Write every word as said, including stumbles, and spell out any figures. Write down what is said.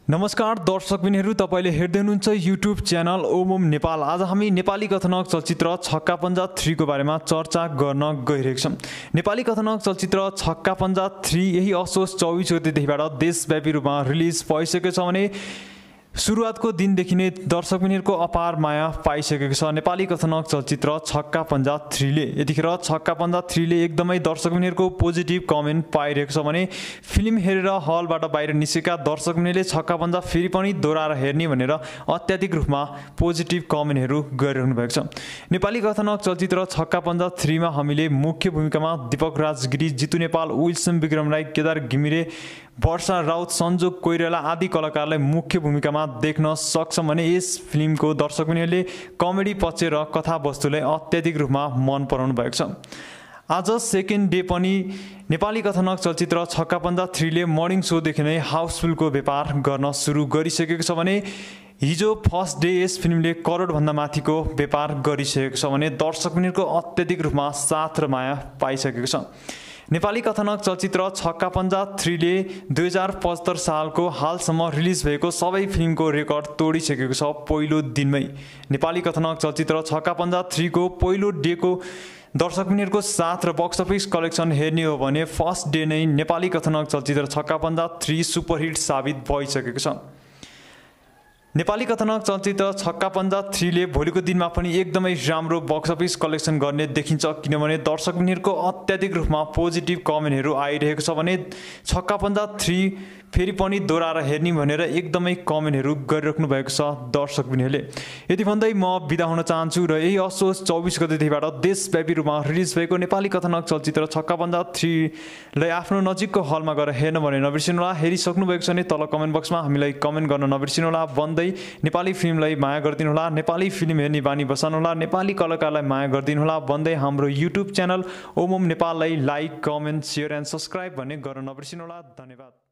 नमस्कार दर्शकबिनहरू, तपाईले हेर्दै हुनुहुन्छ युट्युब च्यानल ओमोम नेपाल। आज हामी नेपाली कथानक चलचित्र छक्का पञ्जा थ्री को बारेमा चर्चा गर्न गइरहेका छौं। नेपाली कथानक चलचित्र छक्का पञ्जा थ्री यही असोज चौबीस गतेदेखिबाट देशव्यापी रूपमा रिलिज भइसकेको छ भने सुरुवातको दिनदेखि नै दर्शकबिनहरूको अपार माया पाइसकेको छ नेपाली कथानक चलचित्र छक्का पञ्जा थ्री ले। यतिखेर छक्का पञ्जा थ्री ले एकदमै दर्शकबिनहरूको पोजिटिभ कमेन्ट पाइरहेको छ भने फिल्म हेरेर हलबाट बाहिर निस्केका दर्शकबिनले छक्का पञ्जा फेरि पनि दोहोऱ्याएर हेर्ने भनेर अत्याधिक रूपमा पोजिटिभ कमेन्टहरू गरिरहनु भएको छ। नेपाली कथानक चलचित्र छक्का पञ्जा थ्री मा हामीले मुख्य भूमिकामा दीपक राज गिरी, जितु नेपाल, विल्सन विक्रम राई, केदार घिमिरे, वर्षा राउत, सञ्जोग कोइराला आदि कलाकारलाई मुख्य भूमिकामा देख्न सक्छौं भने यस फिल्मको दर्शकबिनहरूले कमेडी पक्ष र कथावस्तुलाई अत्याधिक रूपमा मन पराउनु भएको छ। आज सेकेन्ड डे पनि नेपाली कथानक चलचित्र छक्का पञ्जा थ्री ले मर्निङ शोदेखि नै हाउसफुलको व्यापार गर्न सुरु गरिसकेको छ भने हिजो फर्स्ट डे यस फिल्मले करोडभन्दा माथिको व्यापार गरिसकेको छ भने दर्शकबिनहरूको अत्याधिक रूपमा साथ र माया पाइसकेको छ। नेपाली कथानक चलचित्र छक्का पञ्जा थ्री ले दुई हजार पचहत्तर सालको हालसम्म रिलिज भएको सबै फिल्मको रेकर्ड तोडिसकेको छ पहिलो दिनमै। नेपाली कथानक चलचित्र छक्का पञ्जा थ्री को पहिलो डेको दर्शकबिनहरूको साथ र बक्स अफिस कलेक्सन हेर्ने हो भने फर्स्ट डे नै नेपाली कथानक चलचित्र छक्का पञ्जा थ्री सुपरहिट साबित भइसकेको छ। नेपाली कथानक चलचित्र छक्का पञ्जा थ्री ले भोलिको दिनमा पनि एकदमै राम्रो बक्स अफिस कलेक्सन गर्ने देखिन्छ, किनभने दर्शकबिनहरूको अत्याधिक रूपमा पोजिटिभ कमेन्टहरू आइरहेको छ भने छक्का पञ्जा थ्री फेरि पनि दोहोऱ्याएर हेर्ने भनेर एकदमै कमेन्टहरू गरिराख्नु भएको छ दर्शकबिनहरूले। यति भन्दै म बिदा हुन चाहन्छु र यही असोज चौबीस गतेदेखिबाट देशव्यापी रूपमा रिलिज भएको नेपाली कथानक चलचित्र छक्का पञ्जा थ्री लाई आफ्नो नजिकको हलमा गएर हेर्न भने नबिर्सिनुहोला। हेरिसक्नु भएको छ भने तल कमेन्ट बक्समा हामीलाई कमेन्ट गर्न नबिर्सिनुहोला। भन्दै नेपाली फिल्मलाई माया गरिदिनुहोला, नेपाली फिल्म हेर्ने बानी बसाउनुहोला, नेपाली कलाकारलाई माया गरिदिनुहोला भन्दै हाम्रो युट्युब च्यानल ओमोम नेपाललाई like, comment, share and subscribe भन्ने गर्न नबिर्सिनुहोला। धन्यवाद।